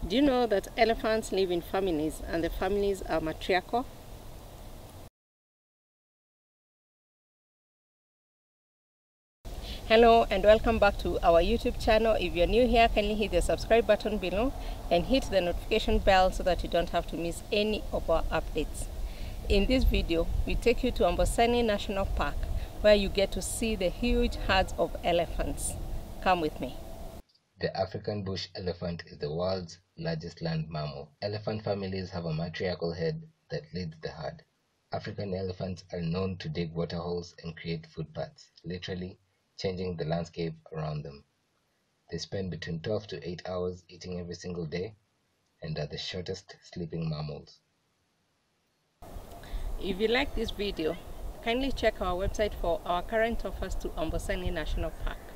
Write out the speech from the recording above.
Do you know that elephants live in families and the families are matriarchal? Hello and welcome back to our YouTube channel. If you're new here, kindly hit the subscribe button below and hit the notification bell so that you don't have to miss any of our updates. In this video, we take you to Amboseli National Park, where you get to see the huge herds of elephants. Come with me. The African bush elephant is the world's largest land mammal. Elephant families have a matriarchal head that leads the herd. African elephants are known to dig waterholes and create footpaths, literally changing the landscape around them. They spend between 12 to 8 hours eating every single day and are the shortest sleeping mammals. If you like this video, kindly check our website for our current offers to Amboseli National Park.